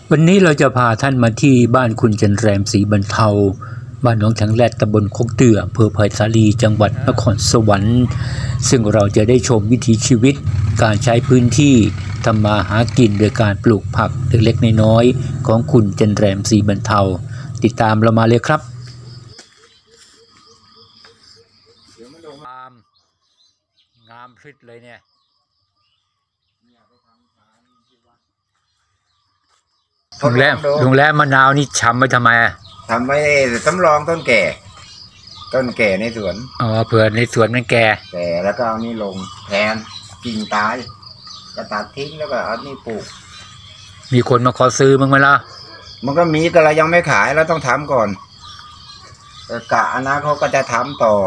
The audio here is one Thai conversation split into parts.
วันนี้เราจะพาท่านมาที่บ้านคุณจันแรมศรีบรรเทาบ้านหนองช้างแรดตำบลโคกเตื้ออำเภอไผ่สาลีจังหวัดนครสวรรค์ซึ่งเราจะได้ชมวิถีชีวิตการใช้พื้นที่ทำมาหากินโดยการปลูกผักเล็กๆน้อยๆของคุณจันแรมศรีบรรเทาติดตามเรามาเลยครับงามพริษเลยเนี่ยลุงแล้มะนาวนี่ชำไว้ทำไมทำไว้สำรองต้นแก่ในสวนเผื่อในสวนมันแก่แล้วก็เอานี่ลงแทนกิ่งตายจะตัดทิ้งแล้วก็เอานี่ปลูกมีคนมาขอซื้อมั้งไหมล่ะมันก็มีแต่เรายังไม่ขายเราต้องทำก่อนกะนะเขาก็จะทำต่อ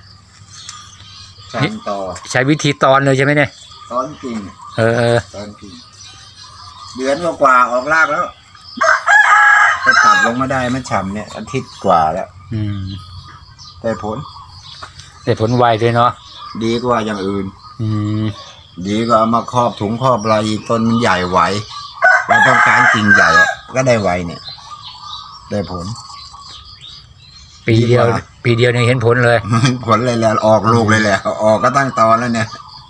ใช้วิธีตอนเลยใช่ไหมเนี่ยตอนกิ่งตอนกิ่งเดือนกว่าออกรากแล้วก็ตัดลงมาได้มันฉ่ำเนี่ยอาทิตย์กว่าแล้วได้ผลไวเลยเนาะดีกว่าอย่างอื่นดีกว่าเอามาครอบถุงครอบอะไรต้นมันใหญ่ไหวเราต้องการกิ่งใหญ่ก็ได้ไวเนี่ยได้ผลปีเดียวเนี่ยเห็นผลเลยผลเลยแล้วออกลูกเลยแหละออกก็ตั้งตอนแล้วเนี่ย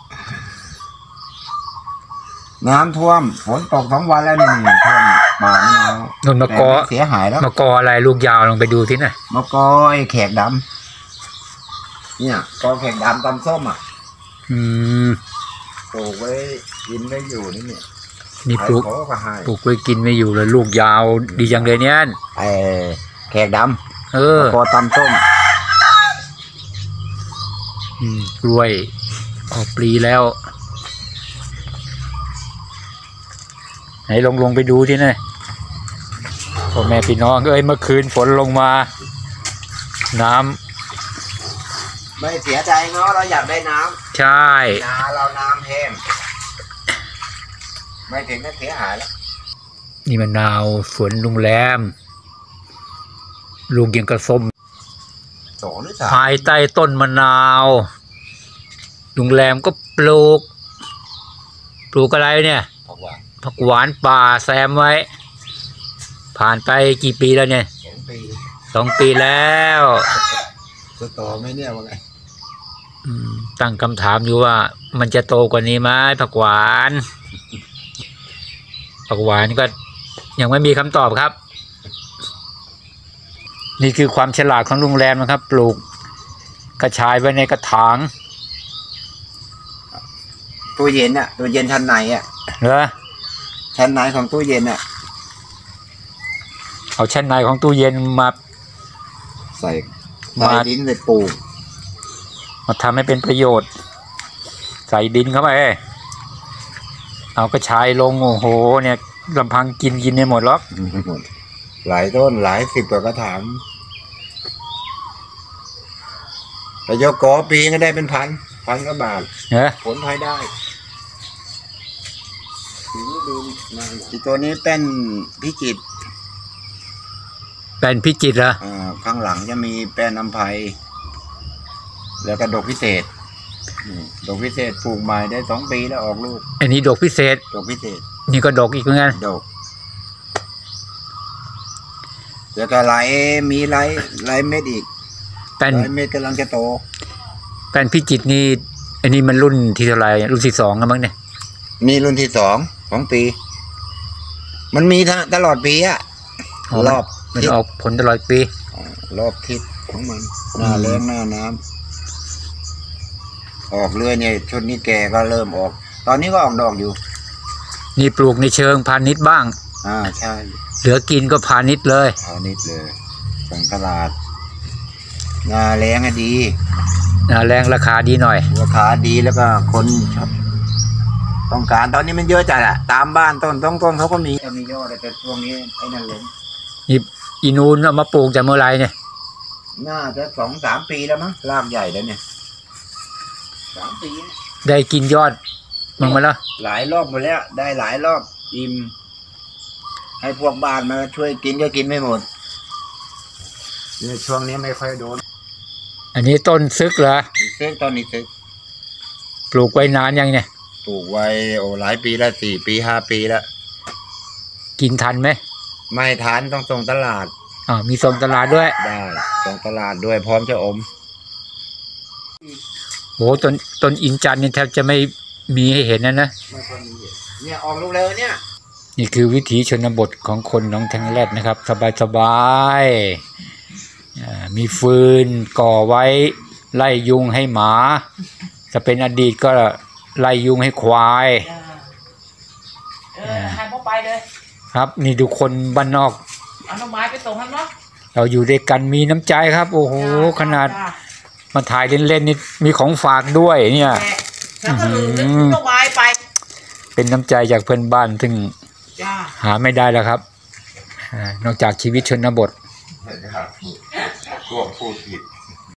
น้ำท่วมฝนตก2 วันแล้วนี่ท่วมป่านี่เอานนมะกอเสียหายแล้วมะกออะไรลูกยาวลองไปดูที่ไหนมะกอไอ้แขกดำเนี่ยกอแขกดำตำส้มปลูกไว้กินไม่อยู่นี่เนี่ยนี่ปลูกไว้กินไม่อยู่เลยลูกยาวดีจังเลยเนี่ยไอ้แขกดำกอตำส้มกล้วยออกปลีแล้วไหนลงไปดูที่ไหนพ่อแม่พี่น้องเมื่อคืนฝนลงมาน้ำไม่เสียใจเนาะเราอยากได้น้ำใช่นาเราน้ำแห้งไม่ถึงก็เสียหายแล้วนี่มะนาวสวนลุงแรมลูกยังกระส้มภายใต้ต้นมะนาวลุงแรมก็ปลูกอะไรเนี่ยผักหวานป่าแซมไว้ผ่านไปกี่ปีแล้วเนี่ย2 ปีแล้วจะโตไหมเนี่ยว่าไงตั้งคำถามอยู่ว่ามันจะโตกว่านี้ไหมผักหวานก็ยังไม่มีคำตอบครับนี่คือความฉลาดของลุงแรมนะครับปลูกกระชายไว้ในกระถางตู้เย็นชั้นไหนเหรอชั้นไหนของตู้เย็นเอาชั้นในของตู้เย็นมาใส่ดินใส่ปลูกมาทำให้เป็นประโยชน์ใส่ดินเข้าไปเอากระชายลงโอ้โหเนี่ยลำพังกินได้หมดหรอกหลายต้นหลาย10 กว่ากระถางแต่ยกกอปีก็ได้เป็นพันกว่าบาทผลพลอยได้ที่ตัวนี้เป็นพิจิตรเหรอข้างหลังจะมีแป้นอัมไพแล้วก็ดอกพิเศษปลูกใหม่ได้2 ปีแล้วออกลูกอันนี้ดอกพิเศษนี่ก็ดอกอีกเหมือนกันดอกแล้วก็มีหลายเม็ดอีกเม็ดกำลังจะโตแป้นพิจิตรนี่อันนี้มันรุ่นที่เท่าไหร่รุ่นที่2แล้วมั้งเนี่ยมีรุ่นที่2 ของปีมันมีตลอดปีรอบมันออกผลตลอดปีรอบทิศของมันหน้าแล้งหน้าน้ำออกเรื่อยเนี่ยชุดนี้แกก็เริ่มออกตอนนี้ก็ออกดอกอยู่นี่ปลูกในเชิงพาณิชย์บ้างใช่เหลือกินก็พาณิชย์เลยส่งตลาดหน้าแล้งดีหน้าแล้งราคาดีหน่อยราคาดีแล้วก็คนต้องการตอนนี้มันเยอะจัดตามบ้านต้นเขาก็มียอดแต่ช่วงนี้ไอ้นั่นลงนี่อีนูนเอามาปลูกจากเมื่อไรเนี่ยน่าจะ2-3 ปีแล้วมั้งรากใหญ่แล้วเนี่ย3 ปีได้กินยอดมั้งไหมล่ะหลายรอบหมดแล้วได้หลายรอบอิ่มให้พวกบ้านมาช่วยกินก็กินไม่หมดเนี่ยช่วงนี้ไม่ค่อยโดนอันนี้ต้นซึกเหรอต้นนี้ซึกปลูกไว้นานยังเนี่ยปลูกไว้หลายปีแล้ว4 ปี 5 ปีแล้วกินทันไหมไม่ทันต้องส่งตลาดมีส่งตลาดด้วยได้ส่งตลาดด้วยพร้อมจะอมโอ้ต้นอินจันทร์นี่แทบจะไม่มีให้เห็นนะไม่ค่อยมีเห็นเนี่ยออกลูกเลยเนี่ยนี่คือวิถีชนบทของคนหนองแทงแรดนะครับสบายมีฟืนก่อไว้ไล่ยุงให้หมาจะเป็นอดีตก็ไล่ยุงให้ควายให้พ่อไปเลยครับนี่ดูคนบ้านนอกเอาน้ำไม้ไปส่งให้เนาะเราอยู่ด้วยกันมีน้ำใจครับโอ้โหขนาดมาถ่ายเล่นๆนี่มีของฝากด้วยเนี่ยน้ำไม้ไปเป็นน้ำใจจากเพื่อนบ้านซึ่งหาไม่ได้แล้วครับนอกจากชีวิตชนบทกลัวพูดผิด